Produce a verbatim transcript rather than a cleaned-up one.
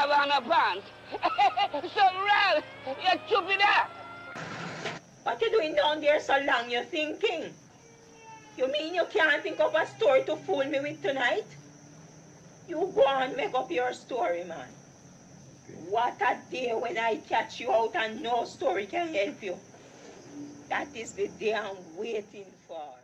have on a pants. So, Ralph, you're stupid up. What you doing down there so long? You're thinking? You mean you can't think of a story to fool me with tonight? You go and make up your story, man. What a day when I catch you out and no story can help you. That is the day I'm waiting for.